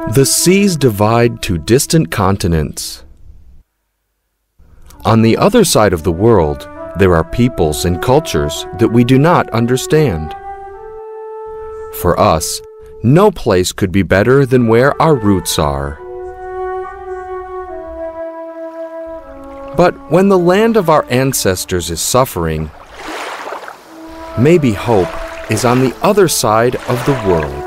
The seas divide to distant continents. On the other side of the world, there are peoples and cultures that we do not understand. For us, no place could be better than where our roots are. But when the land of our ancestors is suffering, maybe hope is on the other side of the world.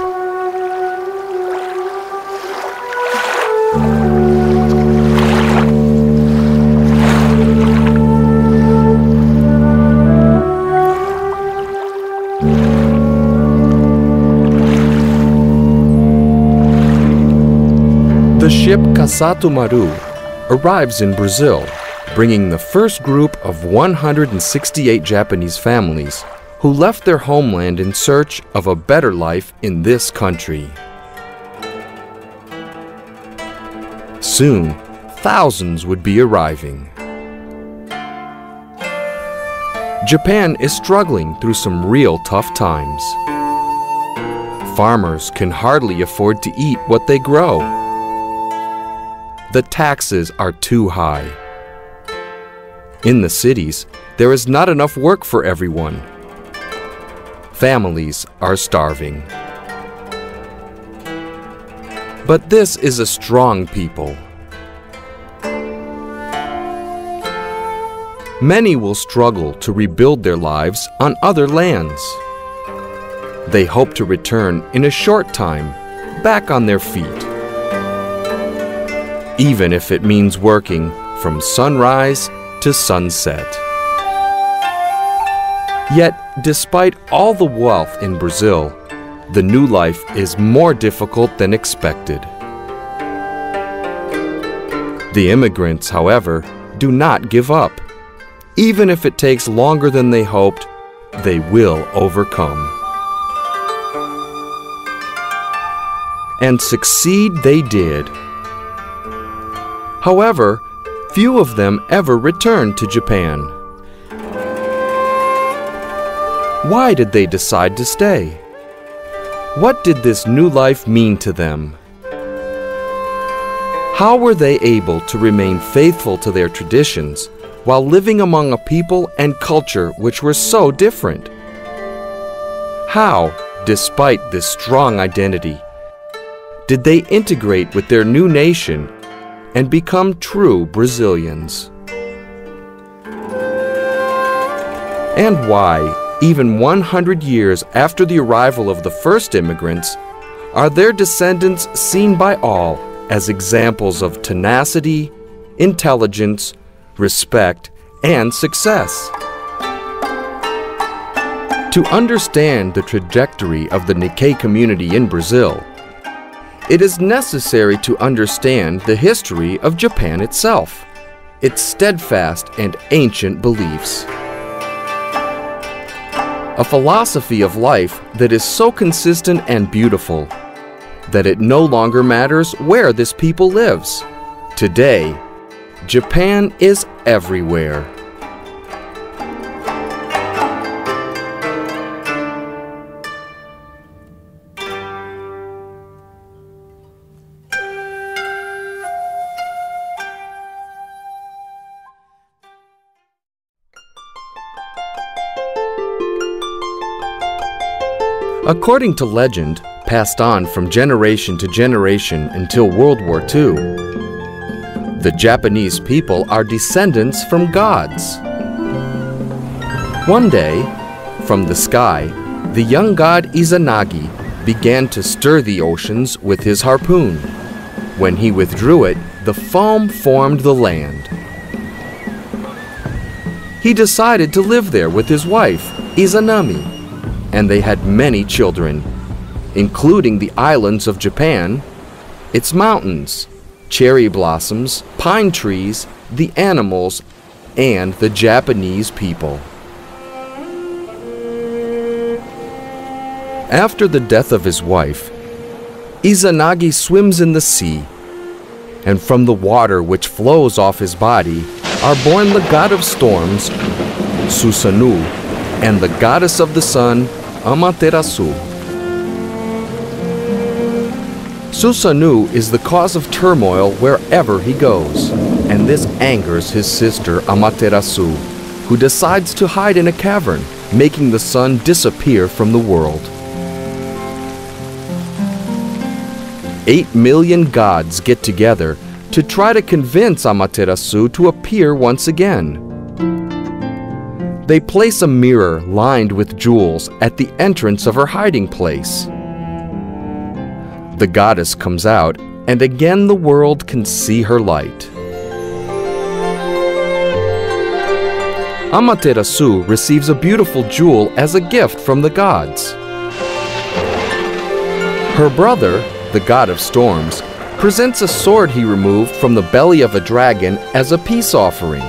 The ship Kasato Maru arrives in Brazil, bringing the first group of 168 Japanese families who left their homeland in search of a better life in this country. Soon, thousands would be arriving. Japan is struggling through some real tough times. Farmers can hardly afford to eat what they grow. The taxes are too high. In the cities, there is not enough work for everyone. Families are starving. But this is a strong people. Many will struggle to rebuild their lives on other lands. They hope to return in a short time, back on their feet. Even if it means working from sunrise to sunset. Yet, despite all the wealth in Brazil, the new life is more difficult than expected. The immigrants, however, do not give up. Even if it takes longer than they hoped, they will overcome. And succeed they did. However, few of them ever returned to Japan. Why did they decide to stay? What did this new life mean to them? How were they able to remain faithful to their traditions while living among a people and culture which were so different? How, despite this strong identity, did they integrate with their new nation and become true Brazilians? And why, even 100 years after the arrival of the first immigrants, are their descendants seen by all as examples of tenacity, intelligence, respect, and success? To understand the trajectory of the Nikkei community in Brazil, it is necessary to understand the history of Japan itself, its steadfast and ancient beliefs. A philosophy of life that is so consistent and beautiful that it no longer matters where this people lives. Today, Japan is everywhere. According to legend, passed on from generation to generation until World War II, the Japanese people are descendants from gods. One day, from the sky, the young god Izanagi began to stir the oceans with his harpoon. When he withdrew it, the foam formed the land. He decided to live there with his wife, Izanami, and they had many children, including the islands of Japan, its mountains, cherry blossoms, pine trees, the animals, and the Japanese people. After the death of his wife, Izanagi swims in the sea, and from the water which flows off his body are born the god of storms, Susanoo, and the goddess of the sun, Amaterasu. Susanoo is the cause of turmoil wherever he goes, and this angers his sister Amaterasu, who decides to hide in a cavern, making the sun disappear from the world. 8 million gods get together to try to convince Amaterasu to appear once again. They place a mirror lined with jewels at the entrance of her hiding place. The goddess comes out, and again the world can see her light. Amaterasu receives a beautiful jewel as a gift from the gods. Her brother, the god of storms, presents a sword he removed from the belly of a dragon as a peace offering.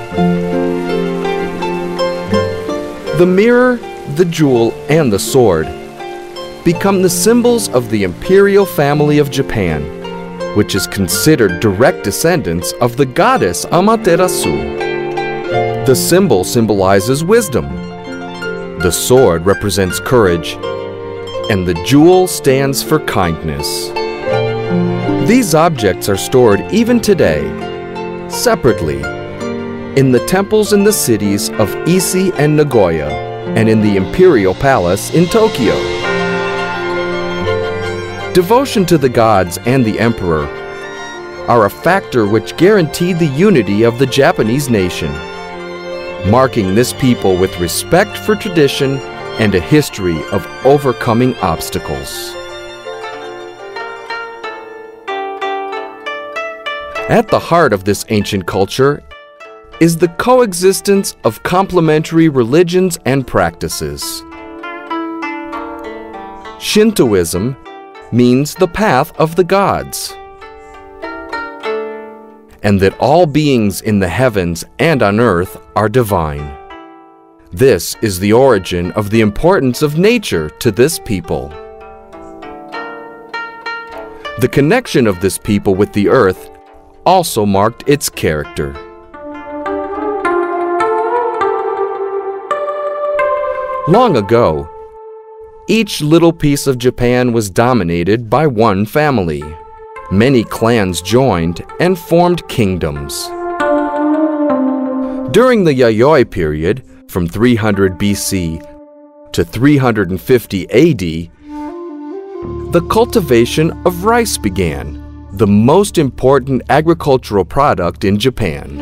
The mirror, the jewel, and the sword become the symbols of the imperial family of Japan, which is considered direct descendants of the goddess Amaterasu. The symbol symbolizes wisdom, the sword represents courage, and the jewel stands for kindness. These objects are stored even today, separately, in the temples in the cities of Ise and Nagoya, and in the Imperial Palace in Tokyo. Devotion to the gods and the emperor are a factor which guaranteed the unity of the Japanese nation, marking this people with respect for tradition and a history of overcoming obstacles. At the heart of this ancient culture is the coexistence of complementary religions and practices. Shintoism means the path of the gods, and that all beings in the heavens and on earth are divine. This is the origin of the importance of nature to this people. The connection of this people with the earth also marked its character. Long ago, each little piece of Japan was dominated by one family. Many clans joined and formed kingdoms. During the Yayoi period, from 300 BC to 350 AD, the cultivation of rice began, the most important agricultural product in Japan.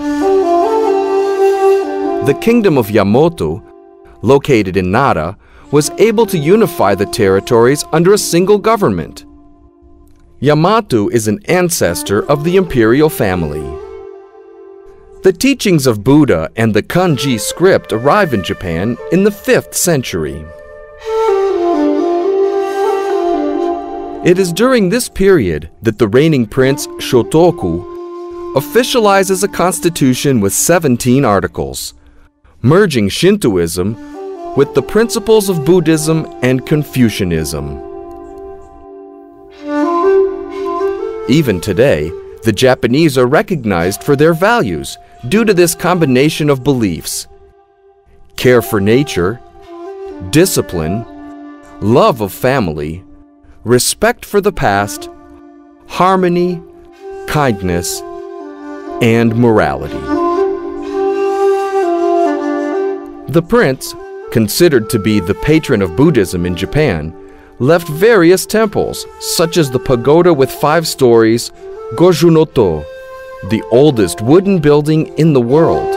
The kingdom of Yamato, located in Nara, was able to unify the territories under a single government. Yamato is an ancestor of the imperial family. The teachings of Buddha and the kanji script arrive in Japan in the 5th century. It is during this period that the reigning prince Shotoku officializes a constitution with 17 articles, merging Shintoism with the principles of Buddhism and Confucianism. Even today, the Japanese are recognized for their values due to this combination of beliefs: care for nature, discipline, love of family, respect for the past, harmony, kindness, and morality. The prince, considered to be the patron of Buddhism in Japan, left various temples, such as the pagoda with 5 stories, Goju-no-to, the oldest wooden building in the world.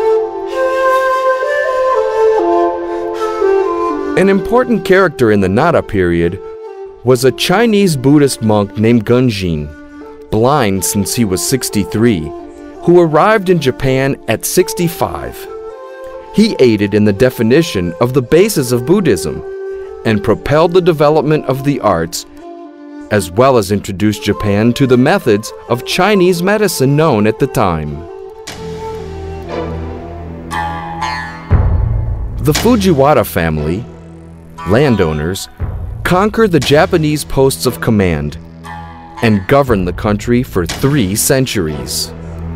An important character in the Nara period was a Chinese Buddhist monk named Gunjin, blind since he was 63, who arrived in Japan at 65. He aided in the definition of the basis of Buddhism and propelled the development of the arts, as well as introduced Japan to the methods of Chinese medicine known at the time. The Fujiwara family, landowners, conquered the Japanese posts of command and governed the country for 3 centuries.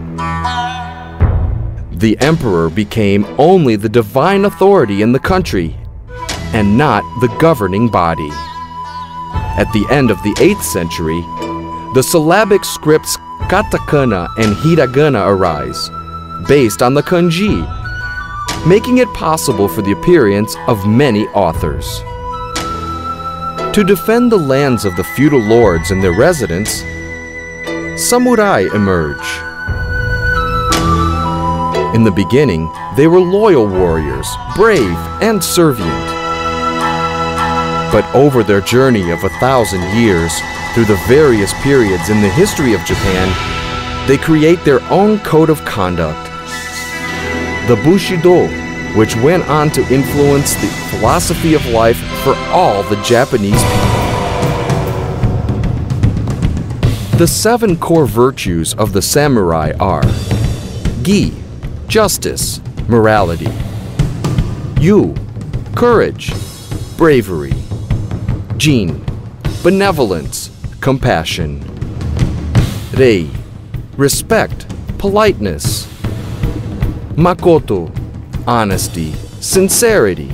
The emperor became only the divine authority in the country and not the governing body. At the end of the 8th century, the syllabic scripts katakana and hiragana arise, based on the kanji, making it possible for the appearance of many authors. To defend the lands of the feudal lords and their residents, samurai emerge. In the beginning, they were loyal warriors, brave and servient. But over their journey of 1,000 years, through the various periods in the history of Japan, they create their own code of conduct, the Bushido, which went on to influence the philosophy of life for all the Japanese people. The 7 core virtues of the samurai are Gi, justice, morality; Yu, courage, bravery; Jin, benevolence, compassion; Rei, respect, politeness; Makoto, honesty, sincerity;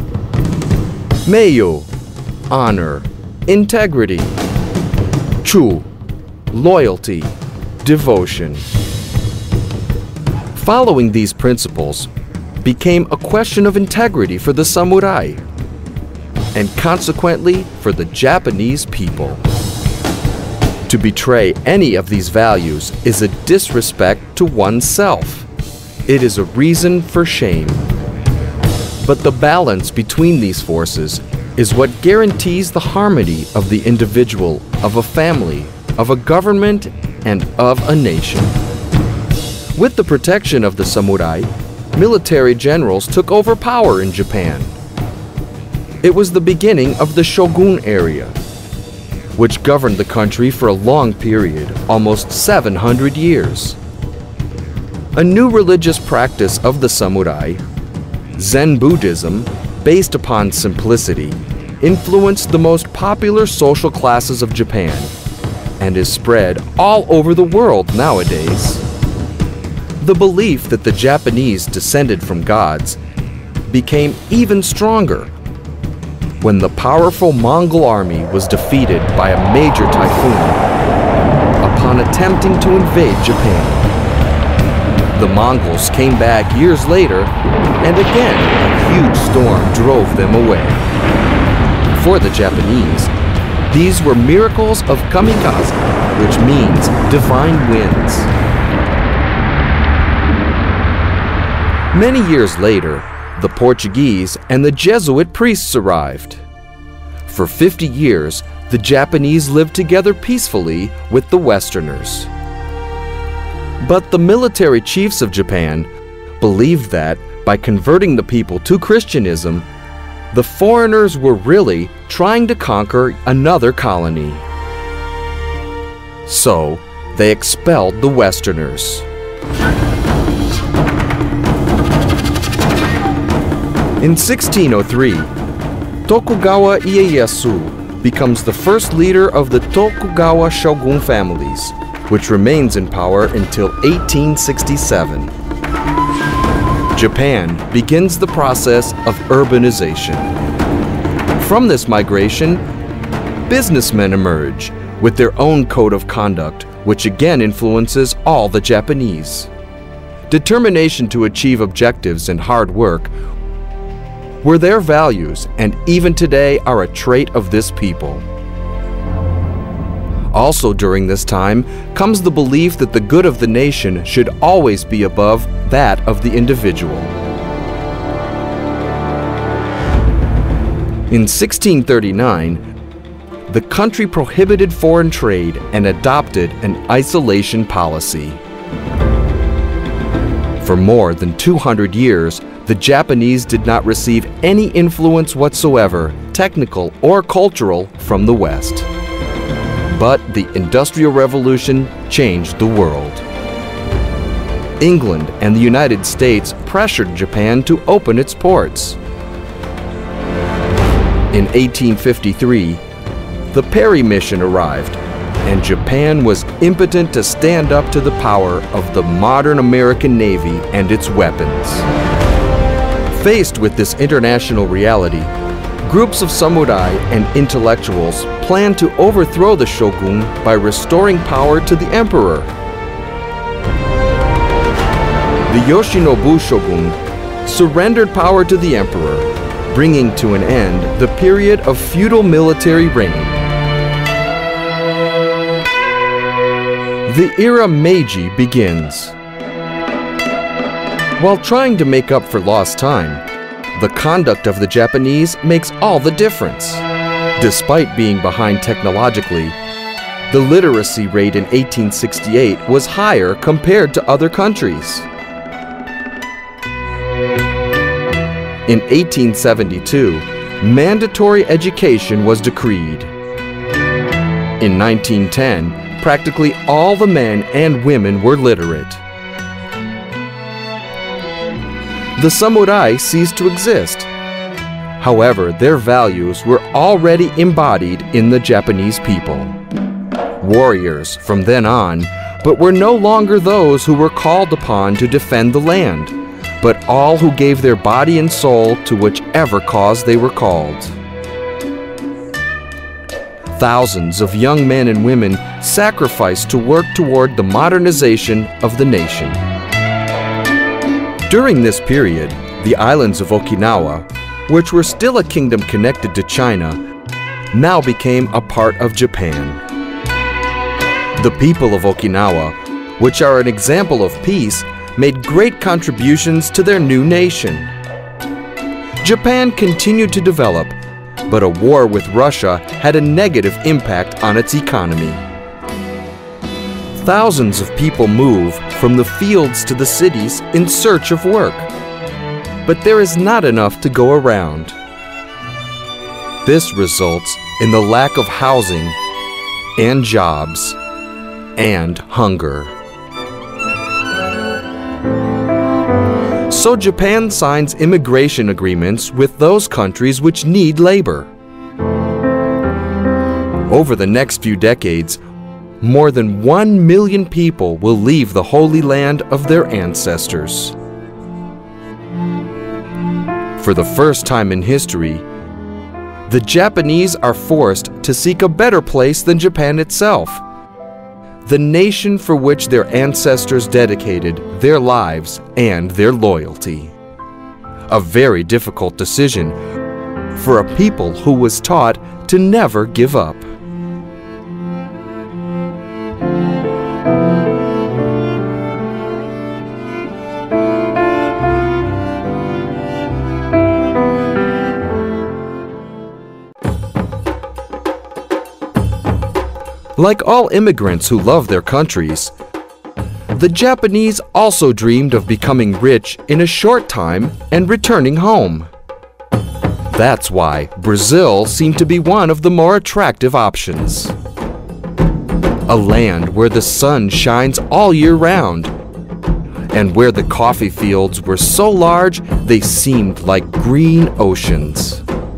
Meiyo, honor, integrity; Chu, loyalty, devotion. Following these principles became a question of integrity for the samurai, and consequently for the Japanese people. To betray any of these values is a disrespect to oneself. It is a reason for shame. But the balance between these forces is what guarantees the harmony of the individual, of a family, of a government, and of a nation. With the protection of the samurai, military generals took over power in Japan. It was the beginning of the shogun era, which governed the country for a long period, almost 700 years. A new religious practice of the samurai, Zen Buddhism, based upon simplicity, influenced the most popular social classes of Japan and is spread all over the world nowadays. The belief that the Japanese descended from gods became even stronger when the powerful Mongol army was defeated by a major typhoon upon attempting to invade Japan. The Mongols came back years later, and again a huge storm drove them away. For the Japanese, these were miracles of kamikaze, which means divine winds. Many years later, the Portuguese and the Jesuit priests arrived. For 50 years, the Japanese lived together peacefully with the Westerners. But the military chiefs of Japan believed that by converting the people to Christianism, the foreigners were really trying to conquer another colony. So, they expelled the Westerners. In 1603, Tokugawa Ieyasu becomes the first leader of the Tokugawa shogun families, which remains in power until 1867. Japan begins the process of urbanization. From this migration, businessmen emerge with their own code of conduct, which again influences all the Japanese. Determination to achieve objectives and hard work were their values, and even today are a trait of this people. Also during this time comes the belief that the good of the nation should always be above that of the individual. In 1639, the country prohibited foreign trade and adopted an isolation policy. For more than 200 years, the Japanese did not receive any influence whatsoever, technical or cultural, from the West. But the Industrial Revolution changed the world. England and the United States pressured Japan to open its ports. In 1853, the Perry mission arrived, and Japan was impotent to stand up to the power of the modern American Navy and its weapons. Faced with this international reality, Groups of samurai and intellectuals planned to overthrow the shogun by restoring power to the emperor. The Yoshinobu shogun surrendered power to the emperor, bringing to an end the period of feudal military reign. The era Meiji begins. While trying to make up for lost time, the conduct of the Japanese makes all the difference. Despite being behind technologically, the literacy rate in 1868 was higher compared to other countries. In 1872, mandatory education was decreed. In 1910, practically all the men and women were literate. The samurai ceased to exist. However, their values were already embodied in the Japanese people. Warriors from then on, but were no longer those who were called upon to defend the land, but all who gave their body and soul to whichever cause they were called. Thousands of young men and women sacrificed to work toward the modernization of the nation. During this period, the islands of Okinawa, which were still a kingdom connected to China, now became a part of Japan. The people of Okinawa, which are an example of peace, made great contributions to their new nation. Japan continued to develop, but a war with Russia had a negative impact on its economy. Thousands of people move from the fields to the cities in search of work, but there is not enough to go around. This results in the lack of housing and jobs and hunger. So Japan signs immigration agreements with those countries which need labor. Over the next few decades, more than 1 million people will leave the Holy Land of their ancestors. For the first time in history, the Japanese are forced to seek a better place than Japan itself, the nation for which their ancestors dedicated their lives and their loyalty. A very difficult decision for a people who was taught to never give up. Like all immigrants who love their countries, the Japanese also dreamed of becoming rich in a short time and returning home. That's why Brazil seemed to be one of the more attractive options. A land where the sun shines all year round, and where the coffee fields were so large they seemed like green oceans.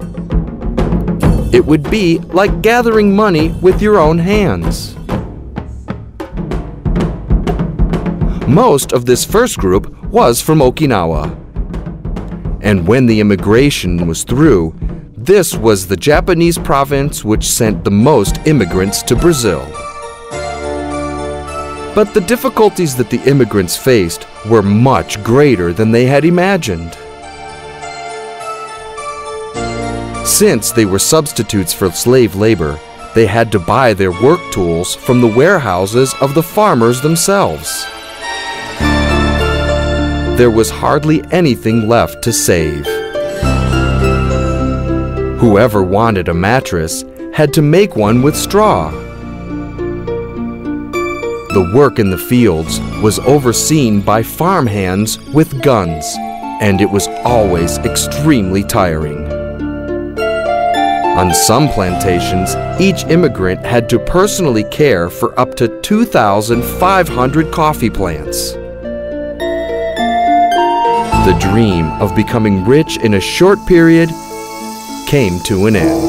It would be like gathering money with your own hands. Most of this first group was from Okinawa. And when the immigration was through, this was the Japanese province which sent the most immigrants to Brazil. But the difficulties that the immigrants faced were much greater than they had imagined. Since they were substitutes for slave labor, they had to buy their work tools from the warehouses of the farmers themselves. There was hardly anything left to save. Whoever wanted a mattress had to make one with straw. The work in the fields was overseen by farmhands with guns, and it was always extremely tiring. On some plantations, each immigrant had to personally care for up to 2,500 coffee plants. The dream of becoming rich in a short period came to an end.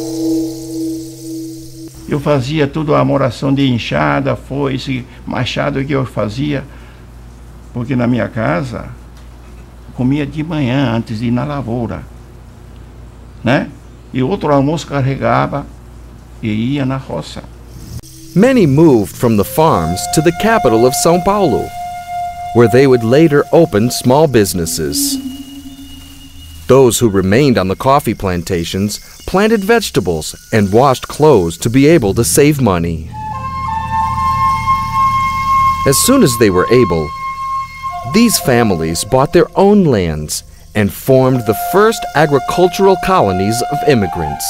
Eu fazia tudo a moração de enxada, foice, machado que eu fazia, porque na minha casa comia de manhã antes de ir na lavoura, né? e outro almoço carregava e ia na roça. Many moved from the farms to the capital of São Paulo, where they would later open small businesses. Those who remained on the coffee plantations planted vegetables and washed clothes to be able to save money. As soon as they were able, these families bought their own lands and formed the first agricultural colonies of immigrants.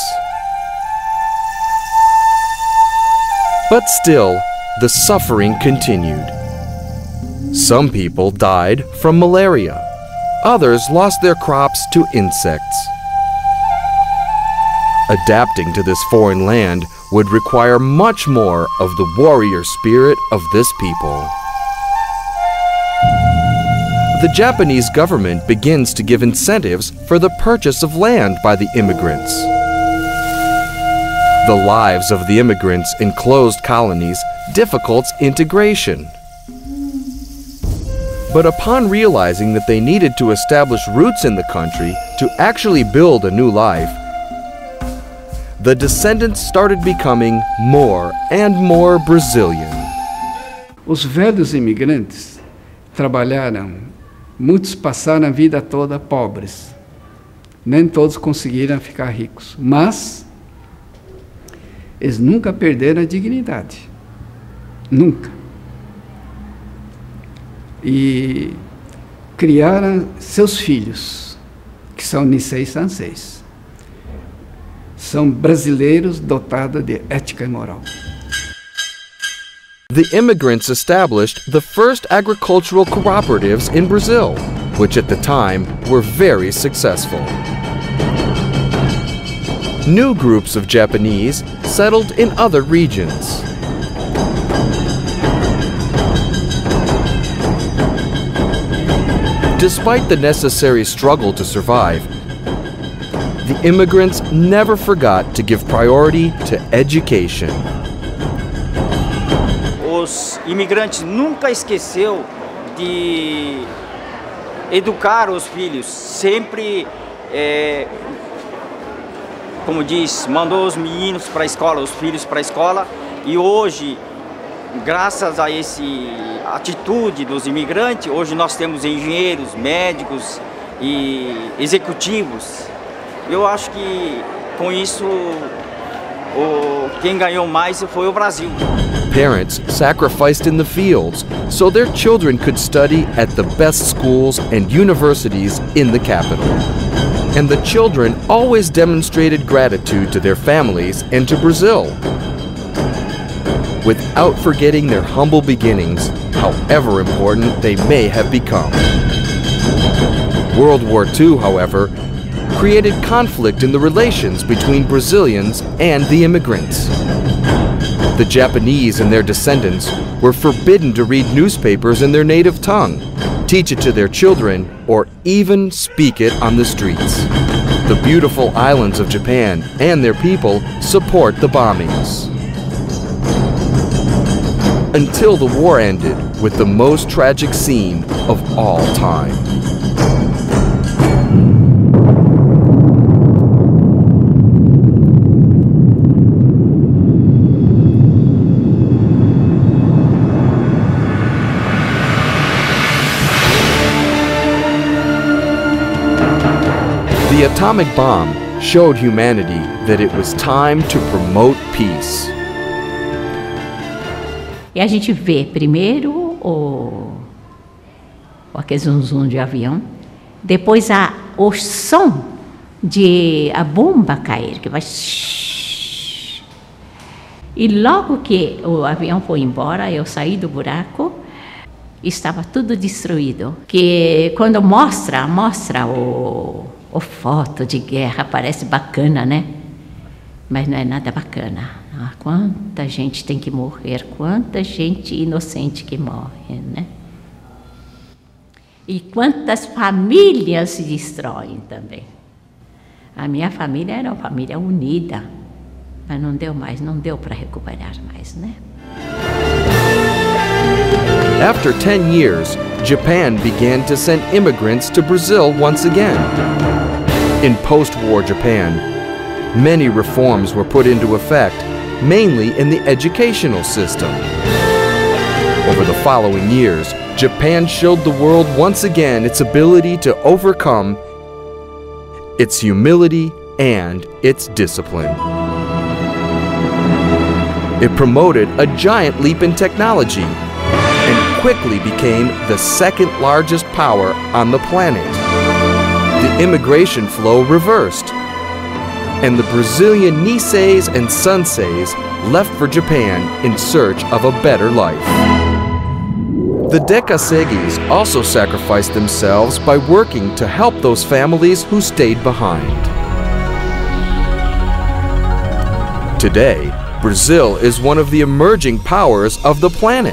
But still, the suffering continued. Some people died from malaria. Others lost their crops to insects. Adapting to this foreign land would require much more of the warrior spirit of this people. The Japanese government begins to give incentives for the purchase of land by the immigrants. The lives of the immigrants in closed colonies difficults integration. But upon realizing that they needed to establish roots in the country to actually build a new life, the descendants started becoming more and more Brazilian. Os velhos imigrantes trabalharam, muitos passaram a vida toda pobres. Nem todos conseguiram ficar ricos, mas eles nunca perderam a dignidade. Nunca. E criaram seus filhos, que são Nisei Sanseis. São brasileiros dotados de ética e moral. The immigrants established the first agricultural cooperatives in Brazil, which at the time were very successful. New groups of Japanese settled in other regions. Despite the necessary struggle to survive, the immigrants never forgot to give priority to education. Os imigrantes nunca esqueceu de educar os filhos, sempre, como diz, mandou os meninos para a escola, os filhos para a escola, e hoje, graças a essa atitude dos imigrantes, hoje nós temos engenheiros, médicos e executivos. Eu acho que com isso quem ganhou mais foi o Brasil. Parents sacrificed in the fields so their children could study at the best schools and universities in the capital. And the children always demonstrated gratitude to their families and to Brazil, without forgetting their humble beginnings, however important they may have become. World War II, however, created conflict in the relations between Brazilians and the immigrants. The Japanese and their descendants were forbidden to read newspapers in their native tongue, teach it to their children, or even speak it on the streets. The beautiful islands of Japan and their people support the bombings. Until the war ended with the most tragic scene of all time. The atomic bomb showed humanity that it was time to promote peace. E a gente vê primeiro aquele zum de avião, depois o som de a bomba cair, que vai... E logo que o avião foi embora, eu saí do buraco, estava tudo destruído. Que quando mostra o foto de guerra, parece bacana, né? Mas não é nada bacana. Ah, quanta gente tem que morrer, quanta gente inocente que morre, né? E quantas famílias se destroem também. A minha família era uma família unida, mas não deu mais, não deu para recuperar mais, né? After 10 years, Japan began to send immigrants to Brazil once again. In post-war Japan, Many reforms were put into effect, mainly in the educational system. Over the following years, Japan showed the world once again its ability to overcome, its humility, and its discipline. It promoted a giant leap in technology and quickly became the second largest power on the planet. The immigration flow reversed, and the Brazilian Niseis and Sanseis left for Japan in search of a better life. The Dekasegis also sacrificed themselves by working to help those families who stayed behind. Today, Brazil is one of the emerging powers of the planet.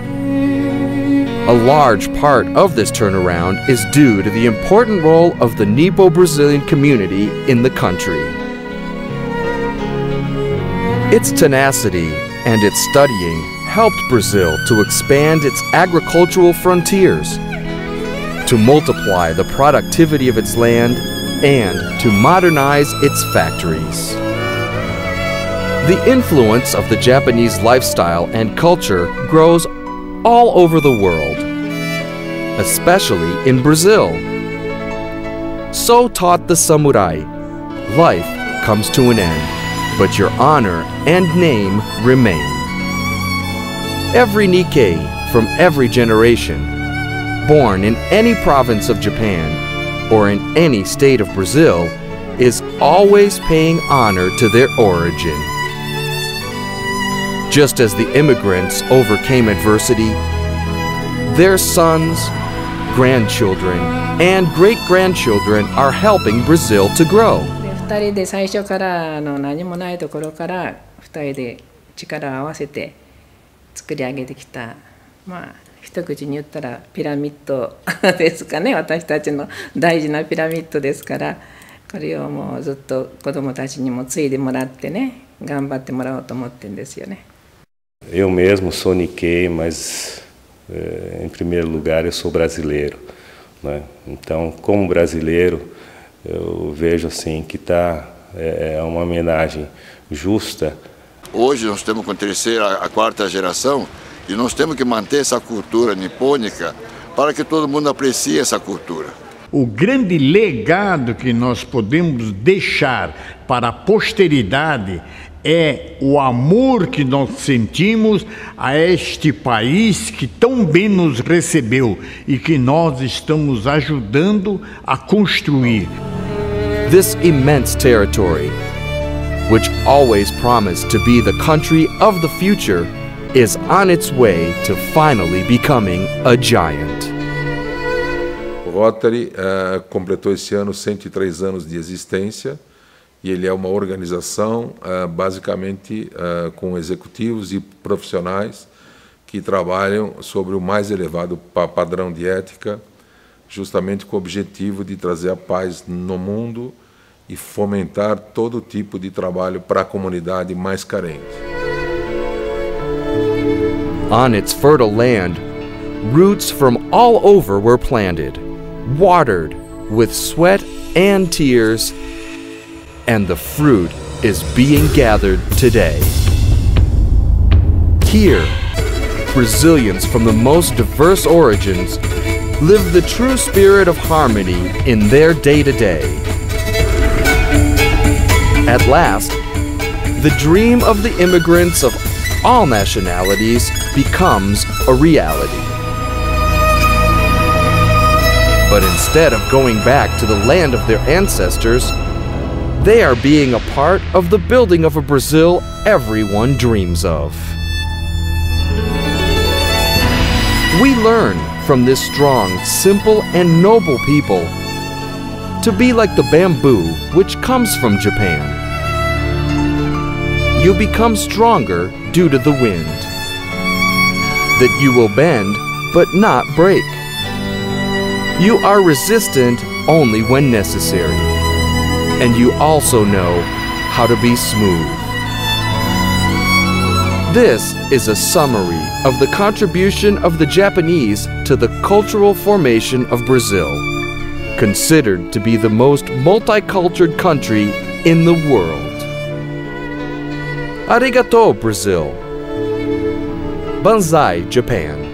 A large part of this turnaround is due to the important role of the Nipo-Brazilian community in the country. Its tenacity and its studying helped Brazil to expand its agricultural frontiers, to multiply the productivity of its land, and to modernize its factories. The influence of the Japanese lifestyle and culture grows all over the world, especially in Brazil. So taught the samurai, life comes to an end, but your honor and name remain. Every Nikkei from every generation, born in any province of Japan or in any state of Brazil, is always paying honor to their origin. Just as the immigrants overcame adversity, their sons, grandchildren, and great-grandchildren are helping Brazil to grow. 2人で最初から何もないところから2人で力を合わせて作り上げてきた、一口に言ったらピラミッドですかね。私たちの大事なピラミッドですから、これをもうずっと子どもたちにも継いでもらってね、頑張ってもらおうと思ってるんですよね。 Eu mesmo sou Nikkei, mas em primeiro lugar eu sou brasileiro, né? Então, como brasileiro, eu vejo assim que é uma homenagem justa. Hoje nós temos com a terceira, a quarta geração e nós temos que manter essa cultura nipônica para que todo mundo aprecie essa cultura. O grande legado que nós podemos deixar para a posteridade é o amor que nós sentimos a este país que tão bem nos recebeu e que nós estamos ajudando a construir. This immense territory, which always promised to be the country of the future, is on its way to finally becoming a giant. O Rotary completou esse ano 103 anos de existência. E ele é uma organização basicamente com executivos e profissionais que trabalham sobre o mais elevado padrão de ética, justamente com o objetivo de trazer a paz no mundo e fomentar todo tipo de trabalho para a comunidade mais carente. On its fertile land, roots from all over were planted, watered with sweat and tears, and the fruit is being gathered today. Here, Brazilians from the most diverse origins live the true spirit of harmony in their day-to-day. At last, the dream of the immigrants of all nationalities becomes a reality. But instead of going back to the land of their ancestors, they are being a part of the building of a Brazil everyone dreams of. We learn from this strong, simple, and noble people to be like the bamboo which comes from Japan. You become stronger due to the wind, that you will bend but not break. You are resistant only when necessary. And you also know how to be smooth. This is a summary of the contribution of the Japanese to the cultural formation of Brazil, considered to be the most multicultural country in the world. Arigato, Brazil. Banzai, Japan.